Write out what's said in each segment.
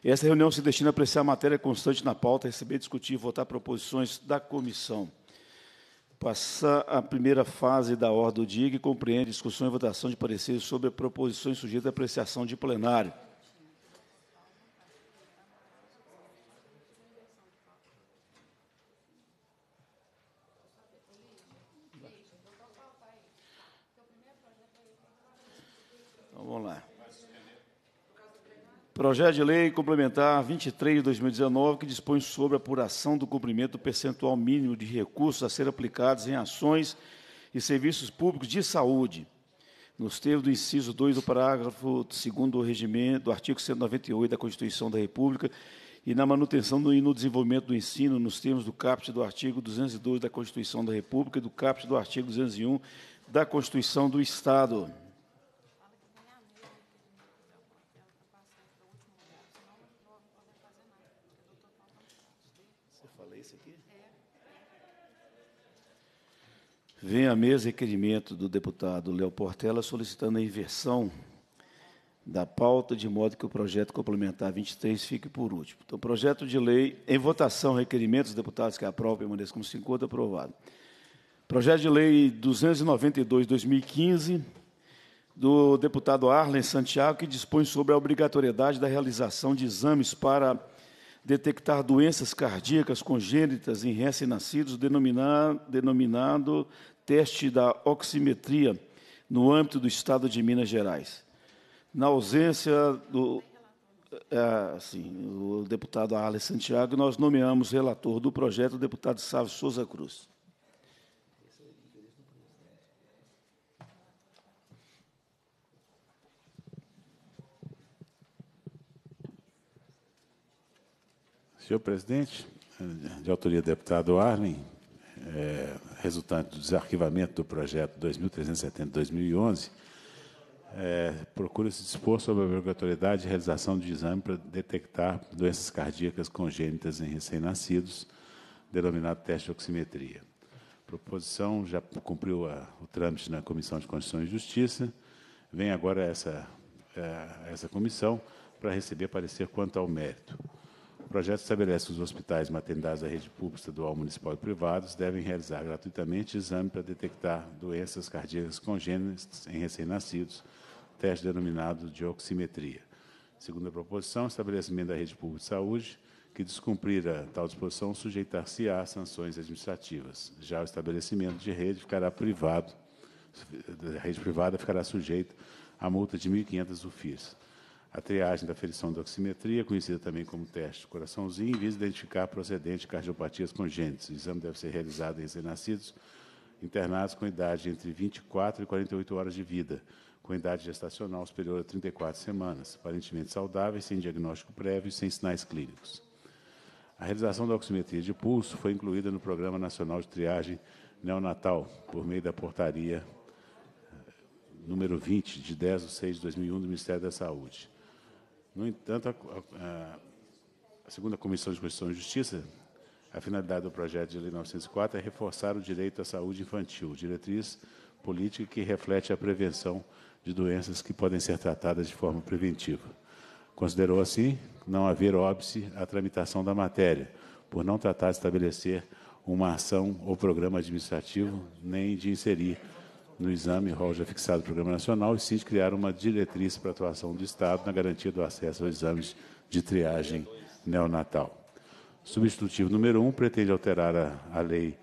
Essa reunião se destina a apreciar a matéria constante na pauta, receber, discutir e votar proposições da comissão. Passar a primeira fase da ordem do dia, que compreende discussão e votação de pareceres sobre proposições sujeitas à apreciação de plenário. Então, vamos lá. Projeto de Lei Complementar 23 de 2019, que dispõe sobre a apuração do cumprimento do percentual mínimo de recursos a ser aplicados em ações e serviços públicos de saúde, nos termos do inciso 2 do parágrafo 2º do regimento, do artigo 198 da Constituição da República, e na manutenção e no desenvolvimento do ensino, nos termos do caput do artigo 202 da Constituição da República e do caput do artigo 201 da Constituição do Estado. Vem à mesa requerimento do deputado Léo Portela solicitando a inversão da pauta, de modo que o projeto complementar 23 fique por último. Então, projeto de lei em votação, requerimento dos deputados que aprovam, permaneçam como se encontra, aprovado. Projeto de lei 292/2015, do deputado Arlen Santiago, que dispõe sobre a obrigatoriedade da realização de exames para detectar doenças cardíacas congênitas em recém-nascidos, denominado teste da oximetria, no âmbito do Estado de Minas Gerais. Na ausência do o deputado Arlen Santiago, nós nomeamos relator do projeto o deputado Sávio Souza Cruz. Senhor presidente, de autoria do deputado Arlen, resultante do desarquivamento do projeto 2370/2011, procura-se dispor sobre a obrigatoriedade de realização de exame para detectar doenças cardíacas congênitas em recém-nascidos, denominado teste de oximetria. A proposição já cumpriu o trâmite na Comissão de Constituição e Justiça. Vem agora essa comissão para receber parecer quanto ao mérito. O projeto estabelece que os hospitais e maternidades da rede pública, estadual, municipal e privados devem realizar gratuitamente exame para detectar doenças cardíacas congênitas em recém-nascidos, teste denominado de oximetria. Segundo a proposição, o estabelecimento da rede pública de saúde, que descumprir a tal disposição, sujeitar-se-á a sanções administrativas. Já o estabelecimento de rede ficará privado, a rede privada ficará sujeita a multa de 1.500 UFIs. A triagem da aferição da oximetria, conhecida também como teste do coraçãozinho, visa identificar procedente de cardiopatias congênitas. O exame deve ser realizado em recém-nascidos internados com idade entre 24 e 48 horas de vida, com idade gestacional superior a 34 semanas, aparentemente saudáveis, sem diagnóstico prévio e sem sinais clínicos. A realização da oximetria de pulso foi incluída no Programa Nacional de Triagem Neonatal, por meio da portaria número 20, de 10/6/2001, do Ministério da Saúde. No entanto, segundo a Comissão de Constituição e Justiça, a finalidade do projeto de lei 904 é reforçar o direito à saúde infantil, diretriz política que reflete a prevenção de doenças que podem ser tratadas de forma preventiva. Considerou, assim, não haver óbice à tramitação da matéria, por não tratar de estabelecer uma ação ou programa administrativo, nem de inserir no exame rol já fixado do Programa Nacional, e sim de criar uma diretriz para a atuação do Estado na garantia do acesso aos exames de triagem neonatal. Substitutivo número 1 pretende alterar a Lei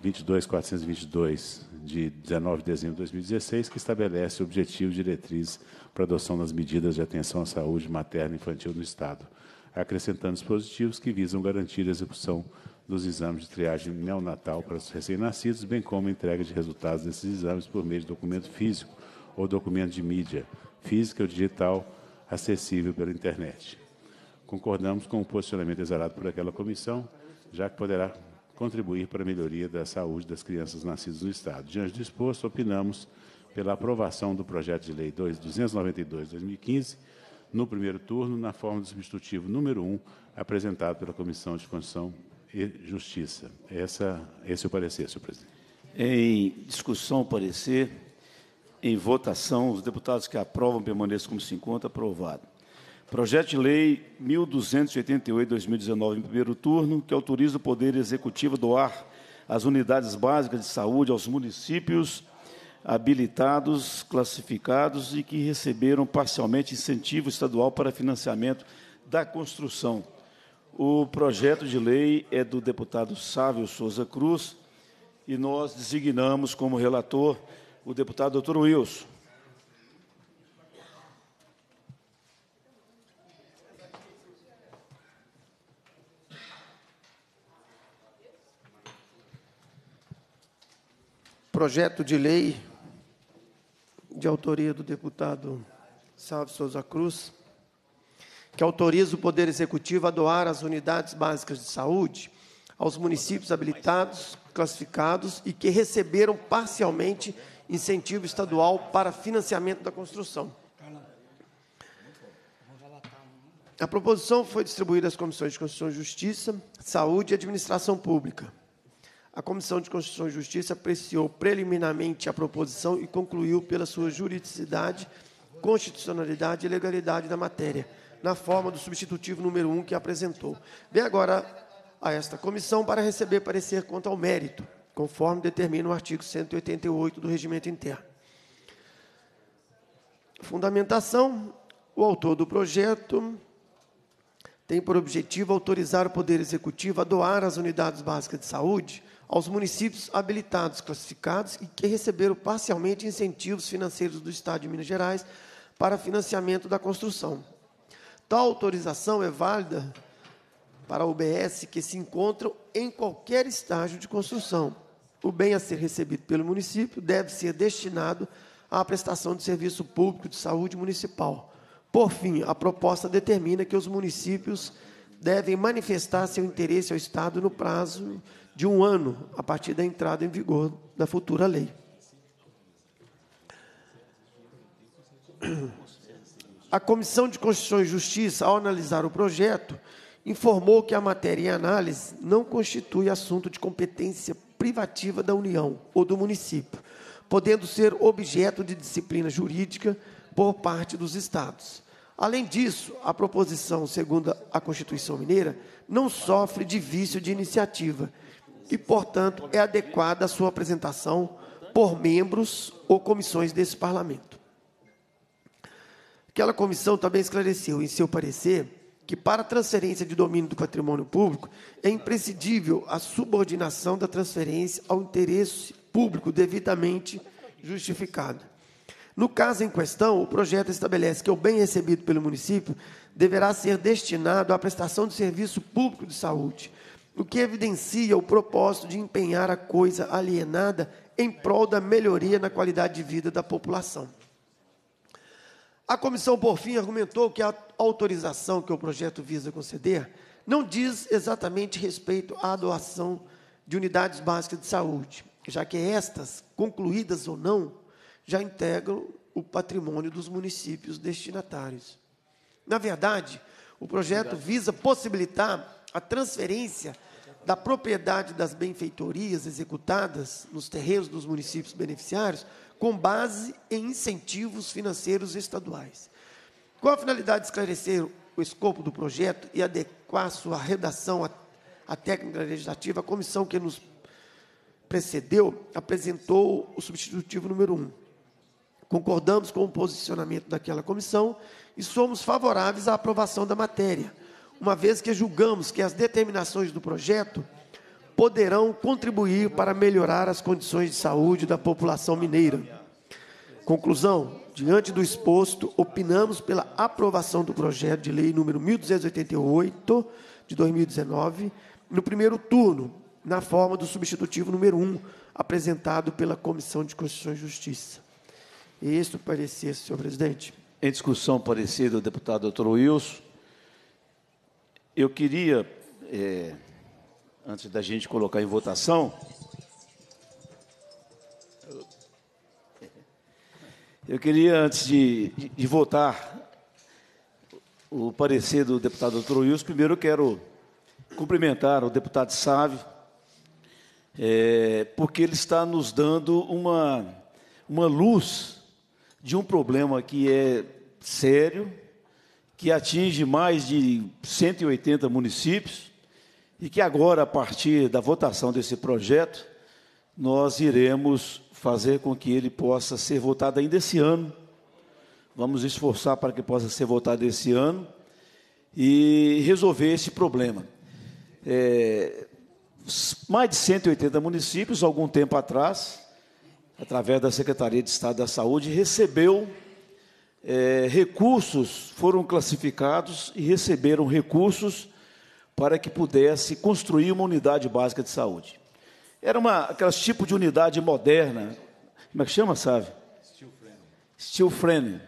22.422, de 19 de dezembro de 2016, que estabelece objetivos e diretrizes para a adoção das medidas de atenção à saúde materna e infantil no Estado, acrescentando dispositivos que visam garantir a execução dos exames de triagem neonatal para os recém-nascidos, bem como a entrega de resultados desses exames por meio de documento físico ou documento de mídia física ou digital acessível pela internet. Concordamos com o posicionamento exarado por aquela comissão, já que poderá contribuir para a melhoria da saúde das crianças nascidas no Estado. Diante do exposto, opinamos pela aprovação do projeto de lei 292/2015, no primeiro turno, na forma do substitutivo número 1, apresentado pela Comissão de Constituição e Justiça. Esse é o parecer, senhor presidente. Em discussão, parecer. Em votação, os deputados que aprovam permaneçam como se encontra. Aprovado. Projeto de Lei 1288/2019, em primeiro turno, que autoriza o Poder Executivo a doar as unidades básicas de saúde aos municípios habilitados, classificados e que receberam parcialmente incentivo estadual para financiamento da construção. O projeto de lei é do deputado Sávio Souza Cruz e nós designamos como relator o deputado Dr. Wilson. Projeto de lei de autoria do deputado Sávio Souza Cruz, que autoriza o Poder Executivo a doar as unidades básicas de saúde aos municípios habilitados, classificados e que receberam parcialmente incentivo estadual para financiamento da construção. A proposição foi distribuída às comissões de Constituição e Justiça, Saúde e Administração Pública. A Comissão de Constituição e Justiça apreciou preliminarmente a proposição e concluiu pela sua juridicidade, constitucionalidade e legalidade da matéria, na forma do substitutivo número 1 que apresentou. Vem agora a esta comissão para receber parecer quanto ao mérito, conforme determina o artigo 188 do Regimento Interno. Fundamentação: o autor do projeto tem por objetivo autorizar o Poder Executivo a doar as unidades básicas de saúde aos municípios habilitados, classificados e que receberam parcialmente incentivos financeiros do Estado de Minas Gerais para financiamento da construção. Tal autorização é válida para UBS que se encontram em qualquer estágio de construção. O bem a ser recebido pelo município deve ser destinado à prestação de serviço público de saúde municipal. Por fim, a proposta determina que os municípios devem manifestar seu interesse ao Estado no prazo de 1 ano, a partir da entrada em vigor da futura lei. A Comissão de Constituição e Justiça, ao analisar o projeto, informou que a matéria em análise não constitui assunto de competência privativa da União ou do município, podendo ser objeto de disciplina jurídica por parte dos Estados. Além disso, a proposição, segundo a Constituição Mineira, não sofre de vício de iniciativa e, portanto, é adequada à sua apresentação por membros ou comissões desse Parlamento. Aquela comissão também esclareceu, em seu parecer, que para a transferência de domínio do patrimônio público é imprescindível a subordinação da transferência ao interesse público devidamente justificado. No caso em questão, o projeto estabelece que o bem recebido pelo município deverá ser destinado à prestação de serviço público de saúde, o que evidencia o propósito de empenhar a coisa alienada em prol da melhoria na qualidade de vida da população. A comissão, por fim, argumentou que a autorização que o projeto visa conceder não diz exatamente respeito à doação de unidades básicas de saúde, já que estas, concluídas ou não, já integram o patrimônio dos municípios destinatários. Na verdade, o projeto visa possibilitar a transferência da propriedade das benfeitorias executadas nos terrenos dos municípios beneficiários com base em incentivos financeiros estaduais. Com a finalidade de esclarecer o escopo do projeto e adequar sua redação à técnica legislativa, a comissão que nos precedeu apresentou o substitutivo número 1. Concordamos com o posicionamento daquela comissão e somos favoráveis à aprovação da matéria, uma vez que julgamos que as determinações do projeto poderão contribuir para melhorar as condições de saúde da população mineira. Conclusão: diante do exposto, opinamos pela aprovação do projeto de lei número 1288, de 2019, no primeiro turno, na forma do substitutivo número 1, apresentado pela Comissão de Constituição e Justiça. Este o parecer, senhor presidente. Em discussão, parecer do deputado Dr. Wilson. Eu queria, antes da gente colocar em votação, antes de votar o parecer do deputado Dr. Wilson, primeiro eu quero cumprimentar o deputado Sávio, porque ele está nos dando uma luz de um problema que é sério, que atinge mais de 180 municípios e que agora, a partir da votação desse projeto, nós iremos fazer com que ele possa ser votado ainda esse ano. Vamos esforçar para que possa ser votado esse ano e resolver esse problema. Mais de 180 municípios, algum tempo atrás, através da Secretaria de Estado da Saúde, recebeu recursos, foram classificados e receberam recursos para que pudesse construir uma unidade básica de saúde. Era aquelas tipo de unidade moderna, como é que chama, sabe? Steel frame.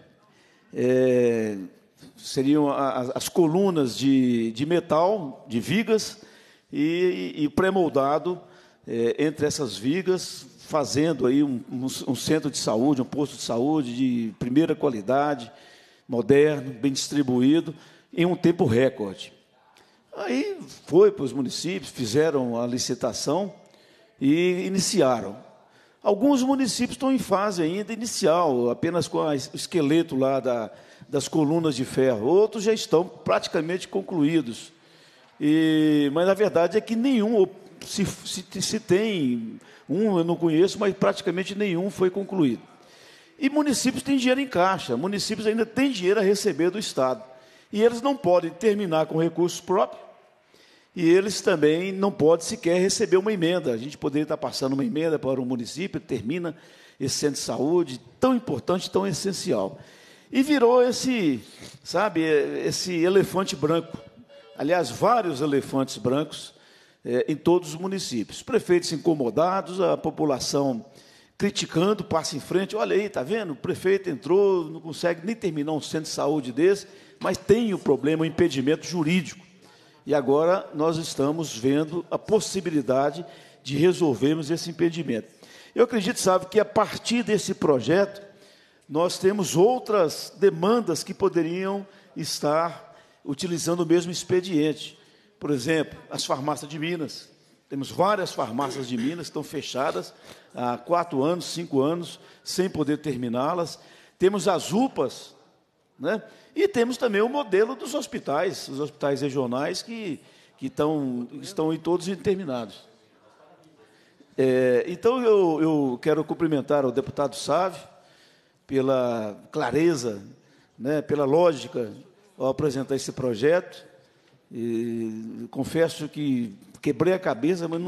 Seriam as colunas de metal, de vigas, e pré-moldado entre essas vigas, fazendo aí um centro de saúde, um posto de saúde de primeira qualidade, moderno, bem distribuído, em um tempo recorde. Aí foi para os municípios, fizeram a licitação e iniciaram. Alguns municípios estão em fase ainda inicial, apenas com o esqueleto lá das colunas de ferro. Outros já estão praticamente concluídos. Mas a verdade é que nenhum, se tem um, eu não conheço, mas praticamente nenhum foi concluído. E municípios têm dinheiro em caixa, municípios ainda têm dinheiro a receber do Estado. E eles não podem terminar com recursos próprios, e eles também não podem sequer receber uma emenda. A gente poderia estar passando uma emenda para o município, termina esse centro de saúde tão importante, tão essencial. E virou esse elefante branco. Aliás, vários elefantes brancos em todos os municípios. Prefeitos incomodados, a população criticando, passa em frente. Olha aí, está vendo? O prefeito entrou, não consegue nem terminar um centro de saúde desse, mas tem o problema, o impedimento jurídico. E agora nós estamos vendo a possibilidade de resolvermos esse impedimento. Eu acredito, sabe, que a partir desse projeto, nós temos outras demandas que poderiam estar utilizando o mesmo expediente. Por exemplo, as farmácias de Minas. Temos várias farmácias de Minas que estão fechadas há 4 anos, 5 anos, sem poder terminá-las. Temos as UPAs, né? E temos também o modelo dos hospitais, os hospitais regionais que estão todos interminados. Então, eu quero cumprimentar o deputado Sávio pela clareza, né, pela lógica, ao apresentar esse projeto. E confesso que quebrei a cabeça, mas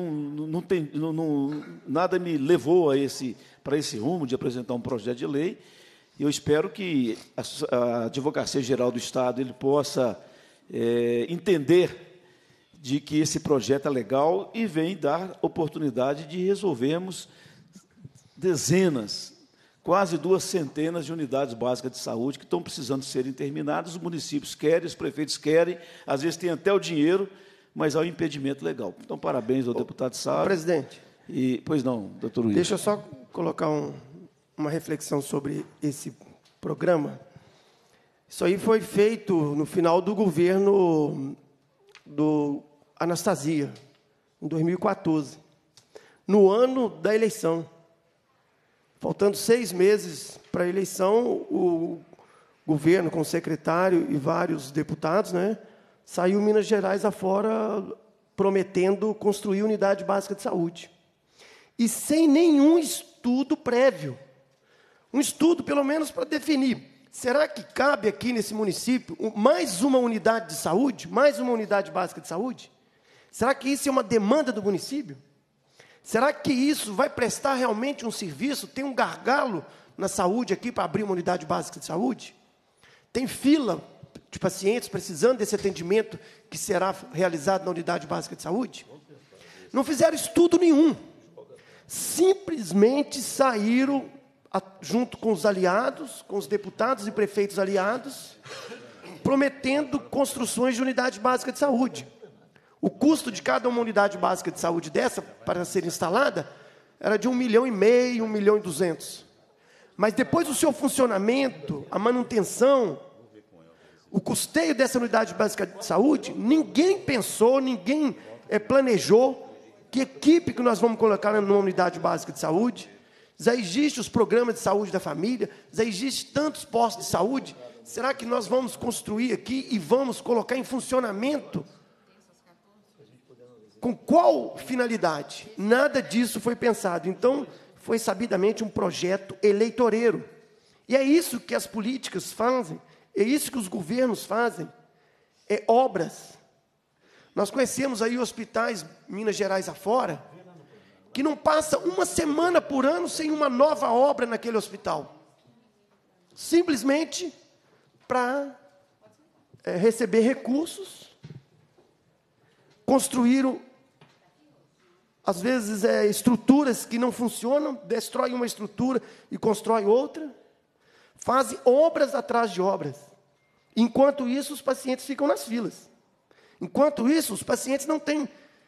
nada me levou para esse rumo de apresentar um projeto de lei. Eu espero que a Advocacia Geral do Estado ele possa entender de que esse projeto é legal e vem dar oportunidade de resolvermos dezenas, quase 200 de unidades básicas de saúde que estão precisando serem terminadas. Os municípios querem, os prefeitos querem, às vezes tem até o dinheiro, mas há um impedimento legal. Então, parabéns ao deputado Sávio. Presidente. Pois não, doutor Luiz. Deixa eu só colocar uma reflexão sobre esse programa. Isso aí foi feito no final do governo do Anastasia, em 2014, no ano da eleição. Faltando 6 meses para a eleição, o governo, com o secretário e vários deputados, né, saiu Minas Gerais afora prometendo construir unidade básica de saúde. E sem nenhum estudo prévio. Um estudo, pelo menos, para definir. Será que cabe aqui nesse município mais uma unidade de saúde? Mais uma unidade básica de saúde? Será que isso é uma demanda do município? Será que isso vai prestar realmente um serviço? Tem um gargalo na saúde aqui para abrir uma unidade básica de saúde? Tem fila de pacientes precisando desse atendimento que será realizado na unidade básica de saúde? Não fizeram estudo nenhum. Simplesmente saíram, junto com os aliados, com os deputados e prefeitos aliados, prometendo construções de unidade básica de saúde. O custo de cada uma unidade básica de saúde dessa, para ser instalada, era de 1,5 milhão, 1,2 milhão. Mas depois do seu funcionamento, a manutenção, o custeio dessa unidade básica de saúde, ninguém pensou, ninguém planejou que equipe que nós vamos colocar numa unidade básica de saúde. Já existem os programas de saúde da família, já existem tantos postos de saúde, Será que nós vamos construir aqui e vamos colocar em funcionamento? Com qual finalidade? Nada disso foi pensado. Então, foi sabidamente um projeto eleitoreiro. E é isso que as políticas fazem, é isso que os governos fazem, é obras. Nós conhecemos aí hospitais, Minas Gerais afora, que não passa uma semana por ano sem uma nova obra naquele hospital. Simplesmente para receber recursos, construíram, às vezes, estruturas que não funcionam, destrói uma estrutura e constrói outra, fazem obras atrás de obras. Enquanto isso, os pacientes ficam nas filas. Enquanto isso, os pacientes não têm,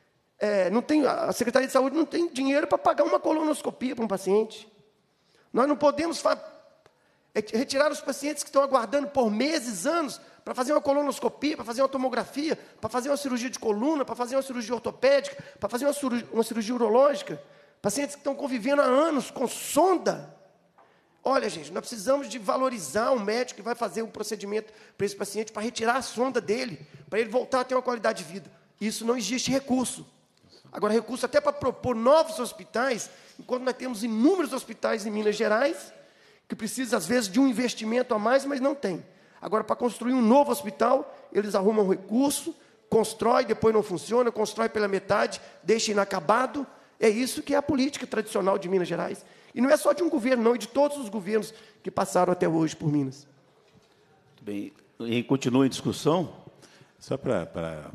a Secretaria de Saúde não tem dinheiro para pagar uma colonoscopia para um paciente. Nós não podemos retirar os pacientes que estão aguardando por meses, anos, para fazer uma colonoscopia, para fazer uma tomografia, para fazer uma cirurgia de coluna, para fazer uma cirurgia ortopédica, para fazer uma cirurgia urológica. Pacientes que estão convivendo há anos com sonda. Olha, gente, nós precisamos de valorizar o médico que vai fazer um procedimento para esse paciente, para retirar a sonda dele, para ele voltar a ter uma qualidade de vida. Isso não existe recurso. Agora, recurso até para propor novos hospitais, enquanto nós temos inúmeros hospitais em Minas Gerais, que precisa, às vezes, de um investimento a mais, mas não tem. Agora, para construir um novo hospital, eles arrumam recurso, constrói, depois não funciona, constrói pela metade, deixa inacabado. É isso que é a política tradicional de Minas Gerais. E não é só de um governo, não, é de todos os governos que passaram até hoje por Minas. Muito bem. E continua em discussão? Só para,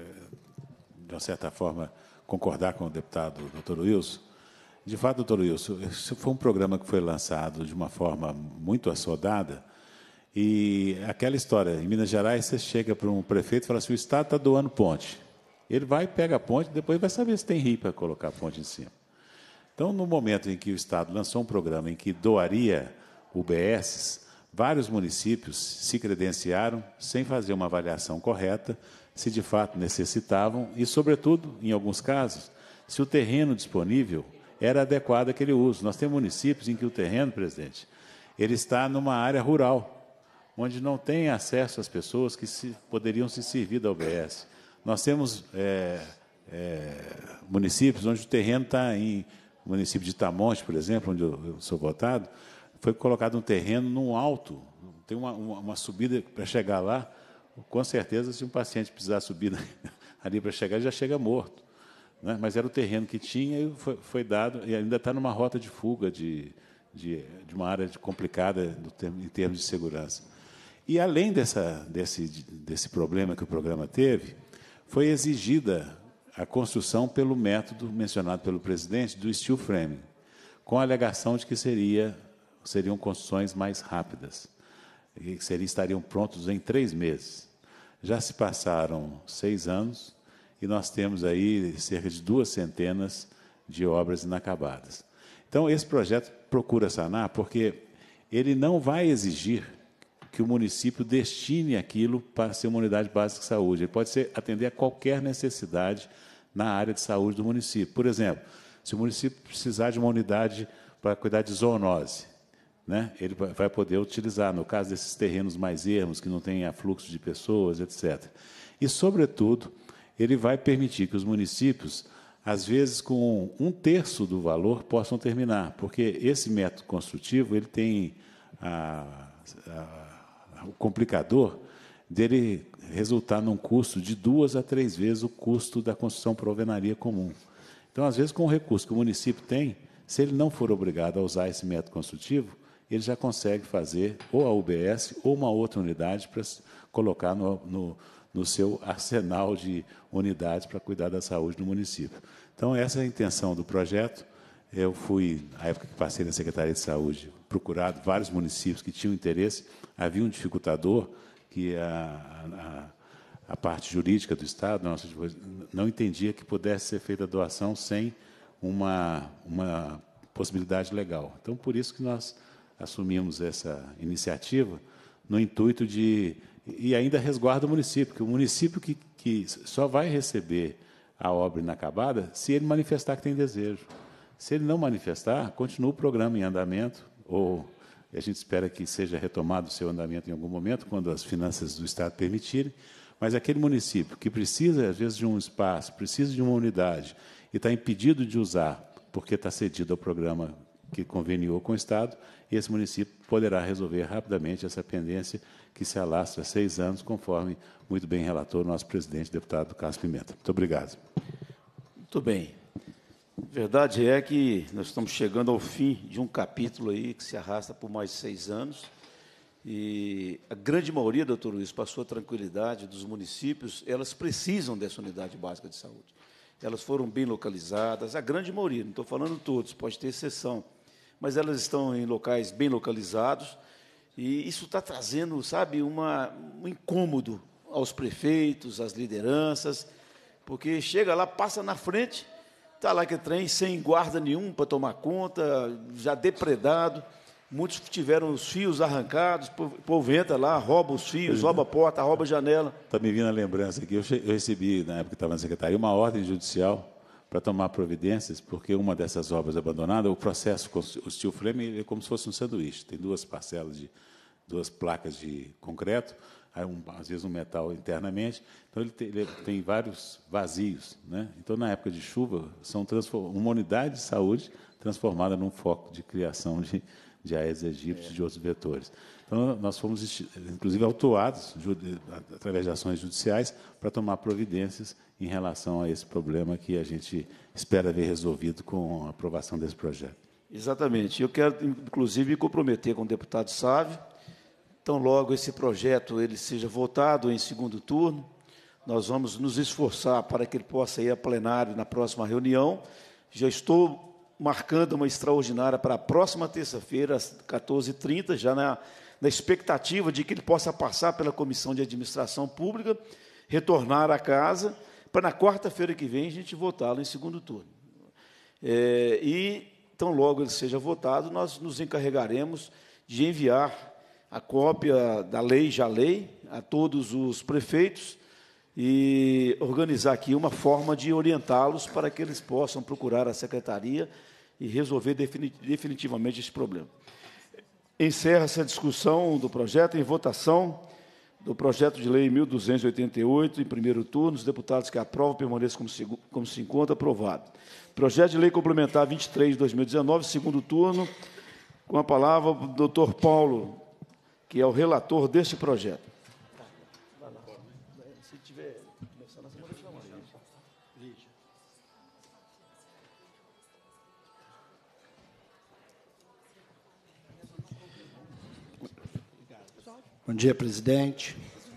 de uma certa forma, concordar com o deputado doutor Wilson. De fato, doutor Wilson, isso foi um programa que foi lançado de uma forma muito assodada, e aquela história, em Minas Gerais, você chega para um prefeito e fala assim, o Estado está doando ponte. Ele vai, pega a ponte, depois vai saber se tem rio para colocar a ponte em cima. Então, no momento em que o Estado lançou um programa em que doaria UBSs, vários municípios se credenciaram sem fazer uma avaliação correta, se de fato necessitavam, e, sobretudo, em alguns casos, se o terreno disponível era adequado àquele uso. Nós temos municípios em que o terreno, presidente, ele está numa área rural, onde não tem acesso às pessoas que poderiam se servir da UBS. Nós temos municípios onde o terreno está em... O município de Itamonte, por exemplo, onde eu sou votado, foi colocado um terreno num alto, tem uma subida para chegar lá. Com certeza, se um paciente precisar subir ali para chegar, ele já chega morto. Né? Mas era o terreno que tinha e foi dado, e ainda está numa rota de fuga de uma área complicada em termos de segurança. E, além desse problema que o programa teve, foi exigida a construção pelo método mencionado pelo presidente do steel framing, com a alegação de que seriam construções mais rápidas, e que estariam prontos em 3 meses. Já se passaram 6 anos e nós temos aí cerca de 200 de obras inacabadas. Então, esse projeto procura sanar porque ele não vai exigir que o município destine aquilo para ser uma unidade básica de saúde. Ele pode atender a qualquer necessidade na área de saúde do município. Por exemplo, se o município precisar de uma unidade para cuidar de zoonose, né, ele vai poder utilizar, no caso desses terrenos mais ermos, que não têm afluxo de pessoas, etc. E, sobretudo, ele vai permitir que os municípios, às vezes, com 1/3 do valor, possam terminar, porque esse método construtivo ele tem o complicador dele resultar num custo de 2 a 3 vezes o custo da construção por alvenaria comum. Então, às vezes, com o recurso que o município tem, se ele não for obrigado a usar esse método construtivo, ele já consegue fazer ou a UBS ou uma outra unidade para colocar no seu arsenal de unidades para cuidar da saúde do município. Então, essa é a intenção do projeto. Eu fui, na época que passei na Secretaria de Saúde, procurado vários municípios que tinham interesse. Havia um dificultador, que a parte jurídica do Estado não entendia que pudesse ser feita a doação sem uma possibilidade legal. Então, por isso que nós assumimos essa iniciativa, no intuito de... E ainda resguarda o município, porque o município que só vai receber a obra inacabada se ele manifestar que tem desejo. Se ele não manifestar, continua o programa em andamento, ou e a gente espera que seja retomado o seu andamento em algum momento, quando as finanças do Estado permitirem, mas aquele município que precisa, às vezes, de um espaço, precisa de uma unidade, e está impedido de usar, porque está cedido ao programa que conveniou com o Estado, e esse município poderá resolver rapidamente essa pendência que se alastra há 6 anos, conforme muito bem relatou o nosso presidente, deputado Carlos Pimenta. Muito obrigado. Muito bem. A verdade é que nós estamos chegando ao fim de um capítulo aí que se arrasta por mais de 6 anos, e a grande maioria, doutor Luiz, para a sua tranquilidade, dos municípios, elas precisam dessa unidade básica de saúde. Elas foram bem localizadas, a grande maioria, não estou falando todos, pode ter exceção, mas elas estão em locais bem localizados, e isso está trazendo, sabe, um incômodo aos prefeitos, às lideranças, porque chega lá, passa na frente, está lá que trem sem guarda nenhum para tomar conta, já depredado, muitos tiveram os fios arrancados, o povo entra lá, rouba os fios, rouba a porta, rouba a janela. Está me vindo a lembrança aqui, eu recebi, na época que estava na secretaria, uma ordem judicial para tomar providências, porque uma dessas obras abandonadas, o processo com o steel frame ele é como se fosse um sanduíche, tem 2 parcelas, 2 placas de concreto, aí às vezes um metal internamente, então ele tem vários vazios, né? Então, na época de chuva, são uma unidade de saúde transformada num foco de criação de Aedes aegypti e de outros vetores. Então, nós fomos, inclusive, autuados, através de ações judiciais, para tomar providências em relação a esse problema que a gente espera ver resolvido com a aprovação desse projeto. Exatamente. Eu quero, inclusive, me comprometer com o deputado Sávio. Então, logo esse projeto ele seja votado em segundo turno, nós vamos nos esforçar para que ele possa ir a plenário na próxima reunião. Já estou marcando uma extraordinária para a próxima terça-feira, às 14h30, já na expectativa de que ele possa passar pela Comissão de Administração Pública, retornar à casa, para na quarta-feira que vem a gente votá-lo em segundo turno. Então, logo ele seja votado, nós nos encarregaremos de enviar a cópia da lei, a todos os prefeitos e organizar aqui uma forma de orientá-los para que eles possam procurar a secretaria e resolver definitivamente esse problema. Encerra-se a discussão do projeto em votação do projeto de lei 1.288, em primeiro turno. Os deputados que aprovam permaneçam como se encontra aprovado. Projeto de lei complementar 23 de 2019, segundo turno, com a palavra o doutor Paulo, que é o relator deste projeto. Se tiver começando a semana, chama a gente. Bom dia, presidente.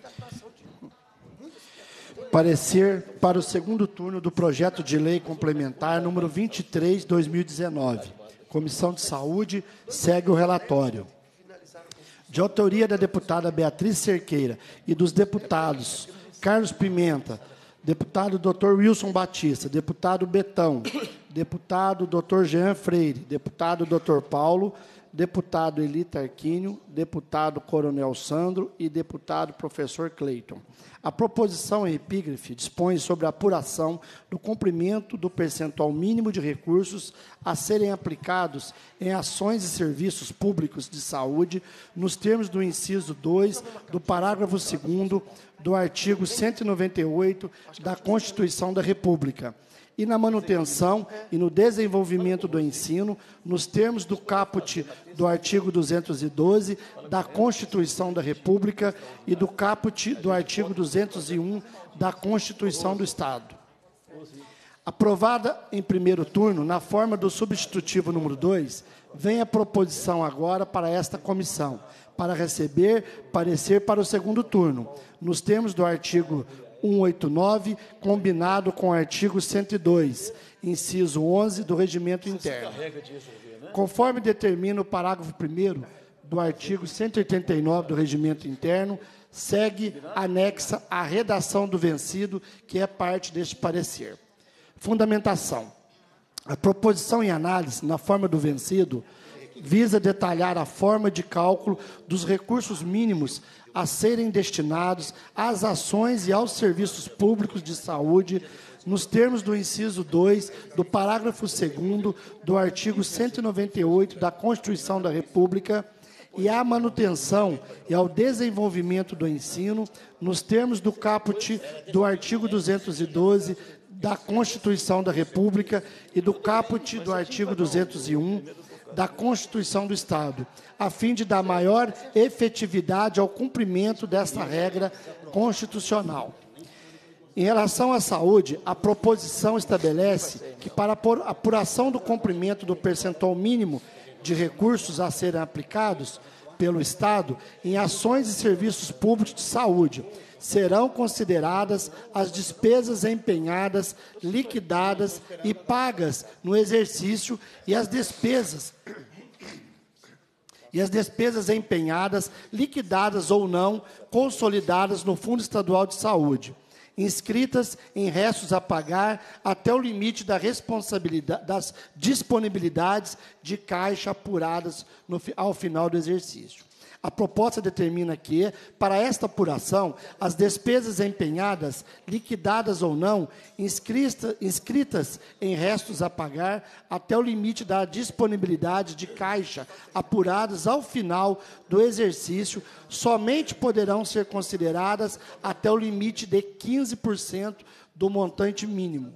Parecer para o segundo turno do projeto de lei complementar número 23, 2019. Comissão de Saúde, segue o relatório. De autoria da deputada Beatriz Cerqueira e dos deputados Carlos Pimenta, deputado Dr. Wilson Batista, deputado Betão, deputado Dr. Jean Freire, deputado Dr. Paulo, deputado Eli Tarquínio, deputado Coronel Sandro e deputado Professor Cleiton. A proposição em epígrafe dispõe sobre a apuração do cumprimento do percentual mínimo de recursos a serem aplicados em ações e serviços públicos de saúde, nos termos do inciso 2 do parágrafo 2º do artigo 198 da Constituição da República, e na manutenção e no desenvolvimento do ensino, nos termos do caput do artigo 212 da Constituição da República e do caput do artigo 201 da Constituição do Estado. Aprovada em primeiro turno, na forma do substitutivo número 2, vem a proposição agora para esta comissão, para receber parecer para o segundo turno, nos termos do artigo 189, combinado com o artigo 102, inciso 11 do Regimento Interno. Conforme determina o parágrafo 1º do artigo 189 do Regimento Interno, segue anexa a redação do vencido, que é parte deste parecer. Fundamentação. A proposição em análise, na forma do vencido, visa detalhar a forma de cálculo dos recursos mínimos a serem destinados às ações e aos serviços públicos de saúde, nos termos do inciso 2 do parágrafo 2º do artigo 198 da Constituição da República e à manutenção e ao desenvolvimento do ensino, nos termos do caput do artigo 212 da Constituição da República e do caput do artigo 201 da Constituição do Estado, a fim de dar maior efetividade ao cumprimento desta regra constitucional. Em relação à saúde, a proposição estabelece que, para a apuração do cumprimento do percentual mínimo de recursos a serem aplicados pelo Estado em ações e serviços públicos de saúde, serão consideradas as despesas empenhadas, liquidadas e pagas no exercício e as despesas empenhadas, liquidadas ou não, consolidadas no Fundo Estadual de Saúde, inscritas em restos a pagar até o limite da responsabilidade, das disponibilidades de caixa apuradas ao final do exercício. A proposta determina que, para esta apuração, as despesas empenhadas, liquidadas ou não, inscritas em restos a pagar até o limite da disponibilidade de caixa apuradas ao final do exercício, somente poderão ser consideradas até o limite de 15% do montante mínimo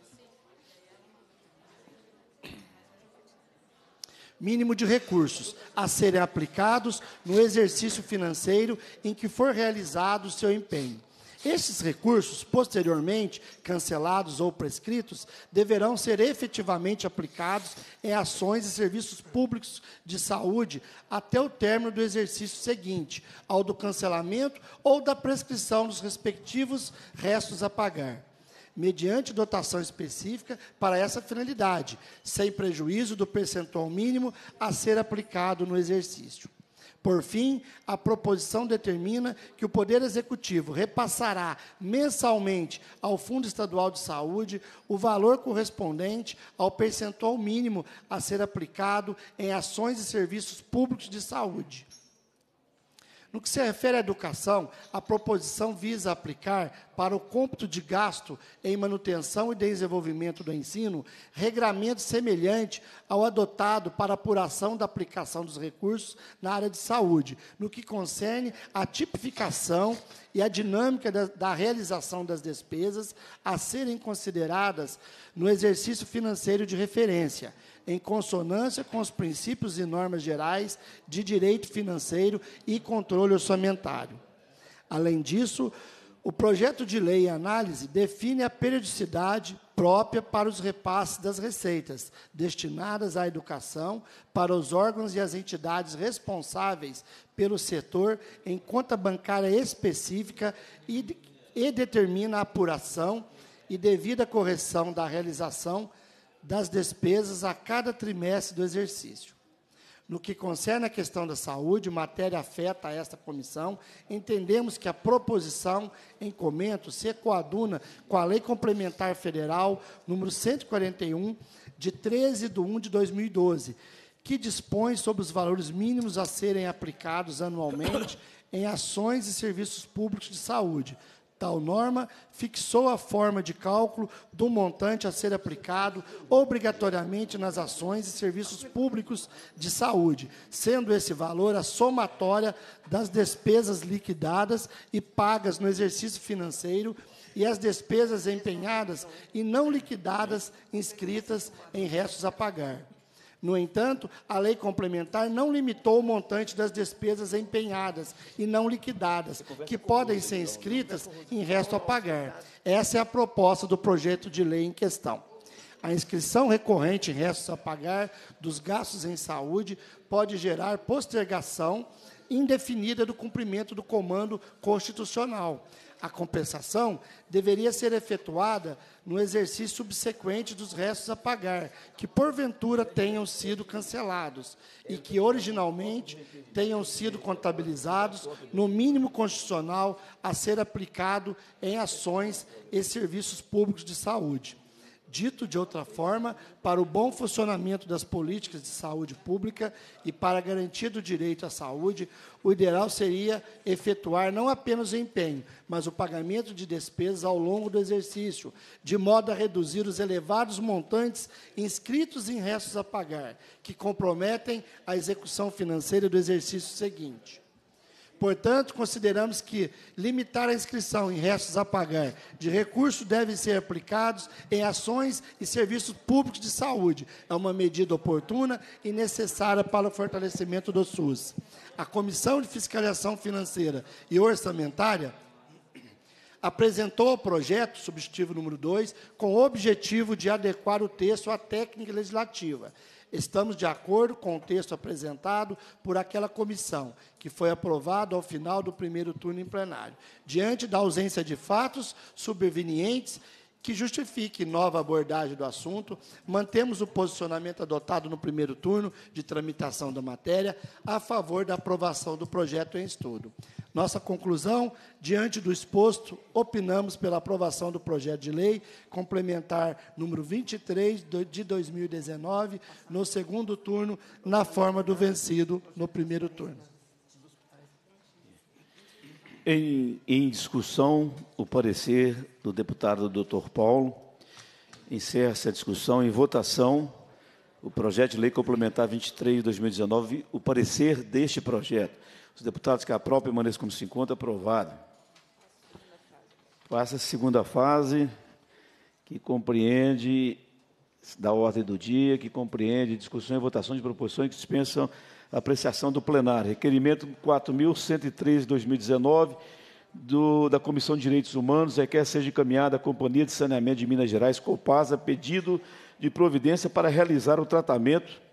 de recursos a serem aplicados no exercício financeiro em que for realizado o seu empenho. Estes recursos, posteriormente cancelados ou prescritos, deverão ser efetivamente aplicados em ações e serviços públicos de saúde até o término do exercício seguinte, ao do cancelamento ou da prescrição dos respectivos restos a pagar, mediante dotação específica para essa finalidade, sem prejuízo do percentual mínimo a ser aplicado no exercício. Por fim, a proposição determina que o Poder Executivo repassará mensalmente ao Fundo Estadual de Saúde o valor correspondente ao percentual mínimo a ser aplicado em ações e serviços públicos de saúde. No que se refere à educação, a proposição visa aplicar para o cômputo de gasto em manutenção e desenvolvimento do ensino regramento semelhante ao adotado para apuração da aplicação dos recursos na área de saúde, no que concerne à tipificação e à dinâmica da realização das despesas a serem consideradas no exercício financeiro de referência, em consonância com os princípios e normas gerais de direito financeiro e controle orçamentário. Além disso, o projeto de lei em análise define a periodicidade própria para os repasses das receitas destinadas à educação para os órgãos e as entidades responsáveis pelo setor em conta bancária específica e determina a apuração e devida correção da realização das despesas a cada trimestre do exercício. No que concerne a questão da saúde, matéria afeta a esta comissão, entendemos que a proposição em comento se coaduna com a Lei Complementar Federal número 141, de 13 de 1 de 2012, que dispõe sobre os valores mínimos a serem aplicados anualmente em ações e serviços públicos de saúde. Tal norma fixou a forma de cálculo do montante a ser aplicado obrigatoriamente nas ações e serviços públicos de saúde, sendo esse valor a somatória das despesas liquidadas e pagas no exercício financeiro e as despesas empenhadas e não liquidadas inscritas em restos a pagar. No entanto, a lei complementar não limitou o montante das despesas empenhadas e não liquidadas, que podem ser inscritas em resto a pagar. Essa é a proposta do projeto de lei em questão. A inscrição recorrente em restos a pagar dos gastos em saúde pode gerar postergação indefinida do cumprimento do comando constitucional. A compensação deveria ser efetuada no exercício subsequente dos restos a pagar, que porventura tenham sido cancelados e que originalmente tenham sido contabilizados no mínimo constitucional a ser aplicado em ações e serviços públicos de saúde. Dito de outra forma, para o bom funcionamento das políticas de saúde pública e para a garantia do direito à saúde, o ideal seria efetuar não apenas o empenho, mas o pagamento de despesas ao longo do exercício, de modo a reduzir os elevados montantes inscritos em restos a pagar, que comprometem a execução financeira do exercício seguinte. Portanto, consideramos que limitar a inscrição em restos a pagar de recursos devem ser aplicados em ações e serviços públicos de saúde. É uma medida oportuna e necessária para o fortalecimento do SUS. A Comissão de Fiscalização Financeira e Orçamentária apresentou o projeto, substitutivo número 2, com o objetivo de adequar o texto à técnica legislativa. Estamos de acordo com o texto apresentado por aquela comissão, que foi aprovado ao final do primeiro turno em plenário. Diante da ausência de fatos supervenientes que justifique nova abordagem do assunto, mantemos o posicionamento adotado no primeiro turno de tramitação da matéria a favor da aprovação do projeto em estudo. Nossa conclusão, diante do exposto, opinamos pela aprovação do projeto de lei complementar número 23 de 2019, no segundo turno, na forma do vencido no primeiro turno. Em discussão, o parecer do deputado Dr. Paulo. Encerra-se a discussão. Em votação, o projeto de lei complementar 23 de 2019, o parecer deste projeto. Os deputados que aprovam permaneçam como se encontra, aprovado. Passa a segunda fase, que compreende, da ordem do dia, que compreende discussão e votação de proposições que dispensam a apreciação do plenário. Requerimento 4.103 de 2019, da Comissão de Direitos Humanos, requer seja encaminhada à Companhia de Saneamento de Minas Gerais, Copasa, pedido de providência para realizar o tratamento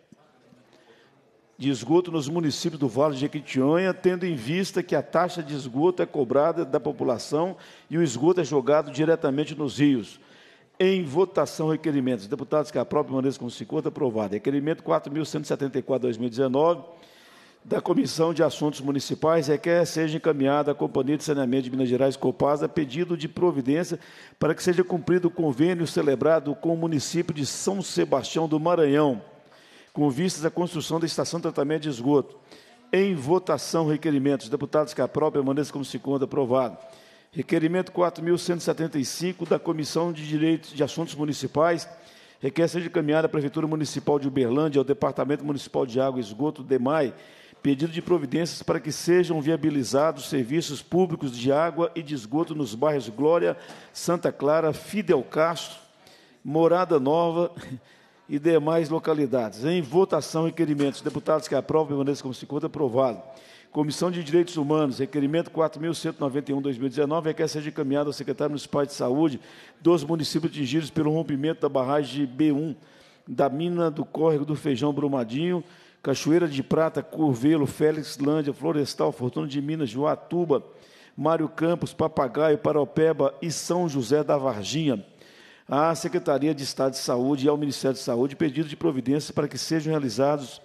de esgoto nos municípios do Vale de Jequitinhonha, tendo em vista que a taxa de esgoto é cobrada da população e o esgoto é jogado diretamente nos rios. Em votação, requerimentos. Deputados que aprovam, permaneçam como se encontra, aprovado. Requerimento 4.174, 2019, da Comissão de Assuntos Municipais, requer seja encaminhada à Companhia de Saneamento de Minas Gerais, Copasa, pedido de providência para que seja cumprido o convênio celebrado com o município de São Sebastião do Maranhão, com vistas à construção da estação de tratamento de esgoto. Em votação, requerimentos. Deputados que aprovam, permaneçam como se encontra, aprovado. Requerimento 4.175, da Comissão de Direitos de Assuntos Municipais, requer seja encaminhada à Prefeitura Municipal de Uberlândia, ao Departamento Municipal de Água e Esgoto, DEMAI, pedido de providências para que sejam viabilizados serviços públicos de água e de esgoto nos bairros Glória, Santa Clara, Fidel Castro, Morada Nova e demais localidades. Em votação, requerimentos. Deputados que aprovam, permaneçam como se encontra, aprovado. Comissão de Direitos Humanos, requerimento 4.191, 2019, requer seja encaminhado ao secretário municipal de saúde dos municípios atingidos pelo rompimento da barragem de B1, da mina do Córrego do Feijão Brumadinho, Cachoeira de Prata, Curvelo, Félixlândia, Florestal, Fortuna de Minas, Joatuba, Mário Campos, Papagaio, Paropeba e São José da Varginha. À Secretaria de Estado de Saúde e ao Ministério de Saúde, pedido de providência para que sejam realizados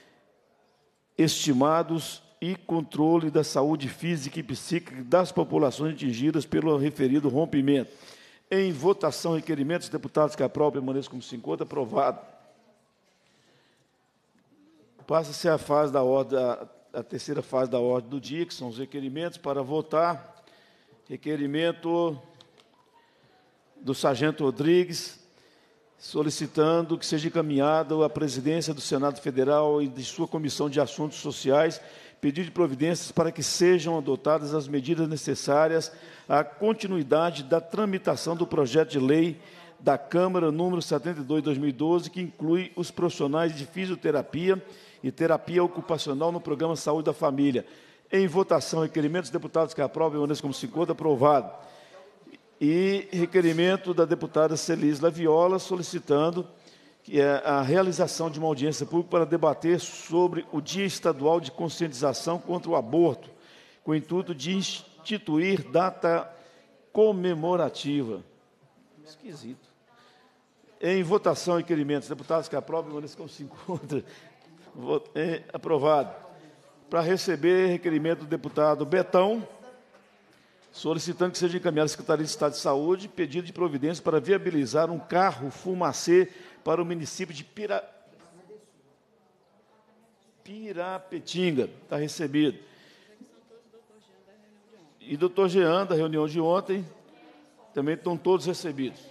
estimados e controle da saúde física e psíquica das populações atingidas pelo referido rompimento. Em votação, requerimentos. Deputados que aprovam, permaneçam como se encontra, aprovado. Passa-se a fase da ordem, a terceira fase da ordem do dia, que são os requerimentos para votar. Requerimento do Sargento Rodrigues, solicitando que seja encaminhado à presidência do Senado Federal e de sua Comissão de Assuntos Sociais, pedido de providências para que sejam adotadas as medidas necessárias à continuidade da tramitação do projeto de lei da Câmara número 72, 2012, que inclui os profissionais de fisioterapia e terapia ocupacional no programa Saúde da Família. Em votação, requerimentos. Deputados que aprovam, permaneçam como se encontra, aprovado. E requerimento da deputada Celisla Viola, solicitando que a realização de uma audiência pública para debater sobre o Dia Estadual de Conscientização contra o Aborto, com o intuito de instituir data comemorativa. Esquisito. Em votação, requerimentos. Deputados que aprovam, permaneçam como se encontra, aprovado. Para receber requerimento do deputado Betão, solicitando que seja encaminhado à Secretaria de Estado de Saúde pedido de providência para viabilizar um carro fumacê para o município de Pirapetinga. Está recebido. E doutor Jean, da reunião de ontem, também estão todos recebidos.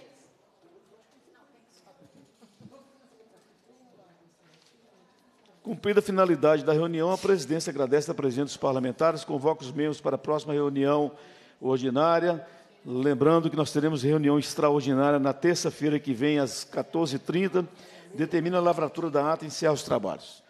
Cumprida a finalidade da reunião, a presidência agradece a presença dos parlamentares, convoca os membros para a próxima reunião ordinária, lembrando que nós teremos reunião extraordinária na terça-feira que vem, às 14h30, determina a lavratura da ata e encerra os trabalhos.